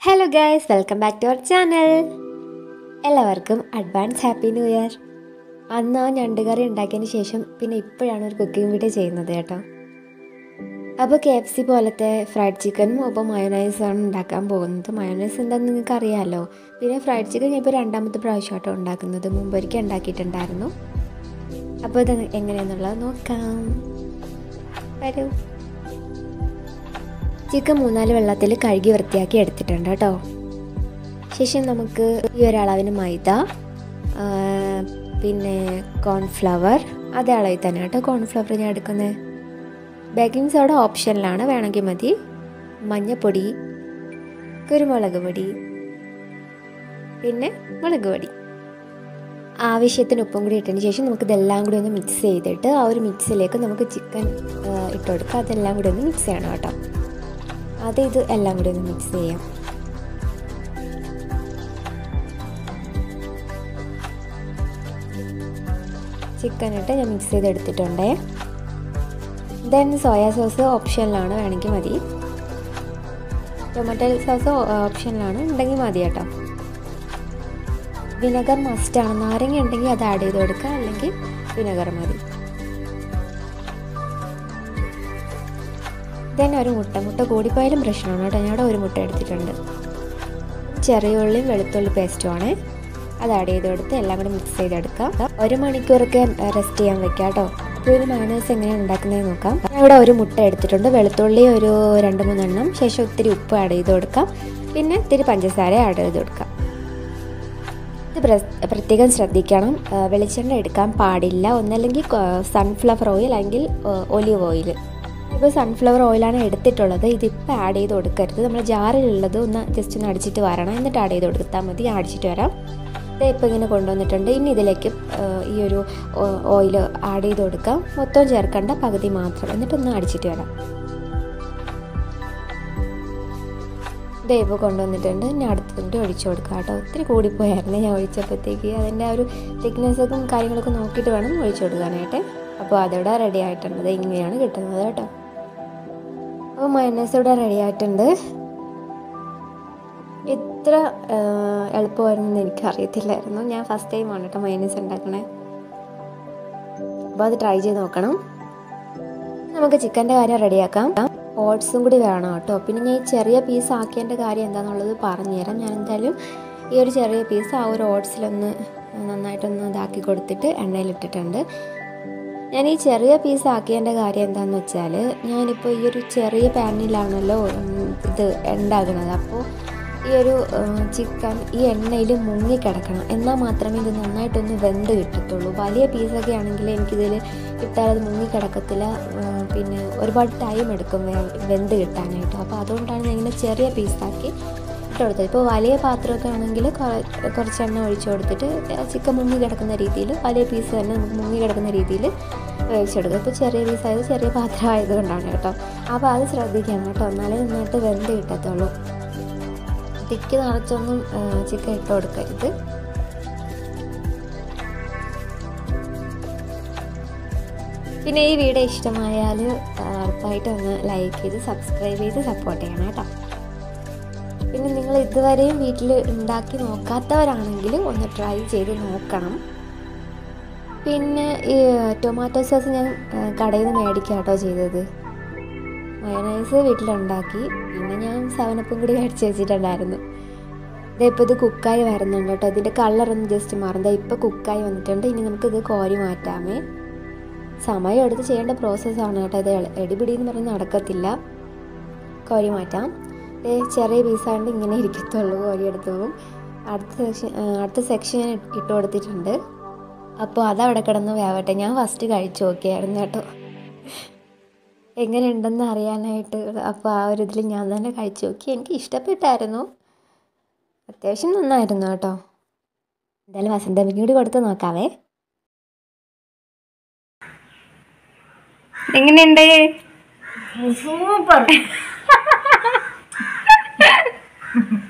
Hello guys, welcome back to our channel. എല്ലാവർക്കും advance happy new year. അന്ന് ആ ഞണ്ടുകറി ഉണ്ടാക്കിയതിന് ശേഷം പിന്നെ ഇപ്പോഴാണ് ഒരു കുക്കിംഗ് വീഡിയോ ചെയ്യുന്നത് കേട്ടോ. അപ്പോൾ KFC പോലത്തെ ഫ്രൈഡ് ചിക്കനും ഒപ്പം മയോണൈസാണ് ഉണ്ടാക്കാൻ പോകുന്നത്. മയോണൈസ് എന്താണെന്ന് നിങ്ങൾക്ക് അറിയാമല്ലോ. പിന്നെ ഫ്രൈഡ് ചിക്കൻ ഞാൻ ഇപ്പോൾ രണ്ടാമത്തെ പ്രാവശ്യമായിട്ടോ ഉണ്ടാക്കുന്നത്. മുമ്പൊരിക്കൽ ഉണ്ടാക്കിയിട്ടുണ്ടായിരുന്നു. അപ്പോൾ ഇത് എങ്ങനെയാണെന്നുള്ളത് നോക്കാം. വരൂ. ചിക്കൻ 3-4 വെള്ളത്തിൽ കഴുകി വൃത്തിയാക്കി എടുത്തിട്ടുണ്ട് കേട്ടോ. ശേഷം നമുക്ക് ഈ ഒരളവിന് മൈദ, പിന്നെ കോൺഫ്ലവർ, അതേ അളവിൽ തന്നെ കേട്ടോ കോൺഫ്ലവർ ഞാൻ എടുക്കുന്നത്. ബേക്കിംഗ് സോഡ ഓപ്ഷനിലാണ്, വേണമെങ്കിൽ മതി. മഞ്ഞൾപ്പൊടി, കുരുമുളക് പൊടി, പിന്നെ മുളക് പൊടി, ആവശ്യത്തിന് ഉപ്പും കൂടി ഇട്ടതിന് ശേഷം നമുക്കിതെല്ലാം കൂടി ഒന്ന് മിക്സ് ചെയ്തിട്ട് ആ ഒരു മിക്സിലേക്ക് നമുക്ക് ചിക്കൻ ഇട്ട് കൊടുക്കുക. അതെല്ലാം കൂടി ഒന്ന് മിക്സ് ചെയ്യണം കേട്ടോ. ഇത് എല്ലാം കൂടി ഒന്ന് മിക്സ് ചെയ്യാം. ചിക്കൻ ഇട്ട് ഞാൻ മിക്സ് ചെയ്തെടുത്തിട്ടുണ്ട്. ദെൻ സോയാ സോസ് ഓപ്ഷനിലാണ്, വേണമെങ്കിൽ മതി. ടൊമാറ്റോ സോസ് ഓപ്ഷനിലാണ്, ഉണ്ടെങ്കിൽ മതി കേട്ടോ. വിനെഗർ മസ്റ്റാണ്. നാരങ്ങ ഉണ്ടെങ്കിൽ അത് ആഡ് ചെയ്ത് കൊടുക്കുക, അല്ലെങ്കിൽ വിനെഗർ മതി. ദെൻ ഒരു മുട്ട കൂടിപ്പോയാലും പ്രശ്നമാണ് കേട്ടോ. ഞാൻ ഒരു മുട്ട എടുത്തിട്ടുണ്ട്. ചെറിയ ഉള്ളിയും വെളുത്തുള്ളി പേസ്റ്റുമാണ്, അത് ആഡ് ചെയ്ത് കൊടുത്ത് എല്ലാം കൂടി മിക്സ് ചെയ്തെടുക്കാം. 1 മണിക്കൂറൊക്കെ റെസ്റ്റ് ചെയ്യാൻ വെക്കാം കേട്ടോ. അപ്പോൾ ഒരു മയോണൈസ് എങ്ങനെയാണ് ഉണ്ടാക്കുന്നതെന്ന് നോക്കാം. ഞാൻ ഇവിടെ ഒരു മുട്ട എടുത്തിട്ടുണ്ട്, വെളുത്തുള്ളി ഒരു 2-3 എണ്ണം, ശേഷം ഇത്തിരി ഉപ്പ് ആഡ് ചെയ്ത് കൊടുക്കാം, പിന്നെ ഇത്തിരി പഞ്ചസാര ആഡ് ചെയ്ത് കൊടുക്കാം. ഇത് പ്രത്യേകം ശ്രദ്ധിക്കണം, വെളിച്ചെണ്ണ എടുക്കാൻ പാടില്ല. ഒന്നല്ലെങ്കിൽ സൺഫ്ലവർ ഓയിൽ അല്ലെങ്കിൽ ഒലിവ് ഓയിൽ. ഇപ്പോൾ സൺഫ്ലവർ ഓയിലാണ് എടുത്തിട്ടുള്ളത്. ഇതിപ്പോൾ ആഡ് ചെയ്ത് കൊടുക്കരുത്. നമ്മൾ ജാറിലുള്ളത് ഒന്ന് ജസ്റ്റ് ഒന്ന് അടിച്ചിട്ട് വരണം, എന്നിട്ട് ആഡ് ചെയ്ത് കൊടുത്താൽ മതി. അടിച്ചിട്ട് വരാം. ഇത് ഇപ്പോൾ ഇങ്ങനെ കൊണ്ടുവന്നിട്ടുണ്ട്. ഇനി ഇതിലേക്ക് ഈ ഒരു ഓയിൽ ആഡ് ചെയ്ത് കൊടുക്കാം. മൊത്തം ചേർക്കേണ്ട, പകുതി മാത്രം, എന്നിട്ടൊന്ന് അടിച്ചിട്ട് വരാം. ഇത് ഇപ്പോൾ കൊണ്ടുവന്നിട്ടുണ്ട്. ഇനി അടുത്തതിൻ്റെ ഒഴിച്ചു കൊടുക്കാം കേട്ടോ. ഒത്തിരി കൂടിപ്പോയായിരുന്നു ഞാൻ ഒഴിച്ചപ്പോഴത്തേക്ക്. അതിൻ്റെ ആ ഒരു തിക്നെസ്സും കാര്യങ്ങളൊക്കെ നോക്കിയിട്ട് വേണം ഒഴിച്ചു കൊടുക്കാനായിട്ട്. അപ്പോൾ അതിവിടെ റെഡി ആയിട്ടുണ്ട്. ഇങ്ങനെയാണ് കിട്ടുന്നത് കേട്ടോ. അപ്പോൾ മയോണൈസ് ഇവിടെ റെഡി ആയിട്ടുണ്ട്. ഇത്ര എളുപ്പമായിരുന്നെന്ന് എനിക്കറിയത്തില്ലായിരുന്നു. ഞാൻ ഫസ്റ്റ് ടൈമാണ് കേട്ടോ മയോണൈസ് ഉണ്ടാക്കണേ. അപ്പോൾ അത് ട്രൈ ചെയ്ത് നോക്കണം. നമുക്ക് ചിക്കൻ്റെ കാര്യം റെഡിയാക്കാം. ഓട്സും കൂടി വേണം കേട്ടോ. പിന്നെ ഞാൻ ഈ ചെറിയ പീസ് ആക്കിയതിൻ്റെ കാര്യം എന്താണെന്നുള്ളത് പറഞ്ഞുതരാം. ഞാൻ എന്തായാലും ഈ ഒരു ചെറിയ പീസ് ആ ഒരു ഓട്സിലൊന്ന് നന്നായിട്ടൊന്ന് ഇതാക്കി കൊടുത്തിട്ട് എണ്ണയിലിട്ടിട്ടുണ്ട്. ഞാൻ ഈ ചെറിയ പീസ് ആക്കിയതിൻ്റെ കാര്യം എന്താണെന്ന് വെച്ചാൽ, ഞാനിപ്പോൾ ഈ ഒരു ചെറിയ പാനിലാണല്ലോ ഇത് ഉണ്ടാക്കുന്നത്. അപ്പോൾ ഈ ഒരു ചിക്കൻ ഈ എണ്ണയിൽ മുങ്ങിക്കിടക്കണം, എന്നാൽ മാത്രമേ ഇത് നന്നായിട്ടൊന്ന് വെന്ത് കിട്ടത്തുള്ളൂ. വലിയ പീസൊക്കെ ആണെങ്കിൽ എനിക്കിതിൽ ഇട്ടാൽ അത് മുങ്ങിക്കിടക്കത്തില്ല, പിന്നെ ഒരുപാട് ടൈം എടുക്കും വെന്ത് കിട്ടാനായിട്ട്. അപ്പോൾ അതുകൊണ്ടാണ് ഞാൻ ഇങ്ങനെ ചെറിയ പീസാക്കി ഇട്ട് കൊടുത്തത്. ഇപ്പോൾ വലിയ പാത്രമൊക്കെ ആണെങ്കിൽ കുറച്ച് എണ്ണ ഒഴിച്ചു കൊടുത്തിട്ട് ചിക്കൻ മുങ്ങി കിടക്കുന്ന രീതിയിൽ, വലിയ പീസ് തന്നെ നമുക്ക് മുങ്ങി കിടക്കുന്ന രീതിയിൽ വേവിച്ചെടുക്കുക. ഇപ്പോൾ ചെറിയ പീസായത് ചെറിയ പാത്രം ആയതുകൊണ്ടാണ് കേട്ടോ. അപ്പോൾ അത് ശ്രദ്ധിക്കണം കേട്ടോ, എന്നാലേ നന്നായിട്ട് വെന്ത് കിട്ടത്തുള്ളൂ. തിക്ക് നിറച്ചൊന്നും ചിക്കൻ ഇട്ട് കൊടുക്കരുത്. പിന്നെ ഈ വീഡിയോ ഇഷ്ടമായാൽ ഉറപ്പായിട്ട് ഒന്ന് ലൈക്ക് ചെയ്ത് സബ്സ്ക്രൈബ് ചെയ്ത് സപ്പോർട്ട് ചെയ്യണം കേട്ടോ. പിന്നെ നിങ്ങൾ ഇതുവരെയും വീട്ടിൽ ഉണ്ടാക്കി നോക്കാത്തവരാണെങ്കിൽ ഒന്ന് ട്രൈ ചെയ്ത് നോക്കണം. പിന്നെ ഈ ടൊമാറ്റോ സോസ് ഞാൻ കടയിൽ നിന്ന് മേടിക്കാം കേട്ടോ ചെയ്തത്. മയോണൈസ് വീട്ടിലുണ്ടാക്കി, പിന്നെ ഞാൻ 7-Up കൂടി മേടിച്ച് വെച്ചിട്ടുണ്ടായിരുന്നു. ഇപ്പോൾ ഇത് കുക്കായി വരുന്നുണ്ട് കേട്ടോ. ഇതിൻ്റെ കളറൊന്ന് ജസ്റ്റ് മാറുന്നത്. ഇപ്പോൾ കുക്കായി വന്നിട്ടുണ്ട്. ഇനി നമുക്കിത് കോരി മാറ്റാമേ. സമയം എടുത്ത് ചെയ്യേണ്ട പ്രോസസ്സാണ് കേട്ടോ. ഇത് എടിപിടി എന്ന് പറഞ്ഞ് നടക്കത്തില്ല. കോരി മാറ്റാം. ചെറിയ പീസായതുകൊണ്ട് ഇങ്ങനെ ഇരിക്കത്തുള്ളൂ, കോരിയെടുത്ത് പോകും. അടുത്ത സെക്ഷൻ ഞാൻ ഇട്ട് കൊടുത്തിട്ടുണ്ട്. അപ്പോൾ അതവിടെ കിടന്ന് വേവട്ടെ. ഞാൻ ഫസ്റ്റ് കഴിച്ചു നോക്കിയായിരുന്നു കേട്ടോ, എങ്ങനെ ഉണ്ടെന്ന് അറിയാനായിട്ട്. അപ്പോൾ ആ ഒരു ഇതിൽ ഞാൻ തന്നെ കഴിച്ചു നോക്കി. എനിക്ക് ഇഷ്ടപ്പെട്ടായിരുന്നു, അത്യാവശ്യം നന്നായിരുന്നു കേട്ടോ. എന്തായാലും വസന്തമ്മയ്ക്കും കൂടി കൊടുത്ത് നോക്കാവേ. എങ്ങനെയുണ്ട്? സൂപ്പർ.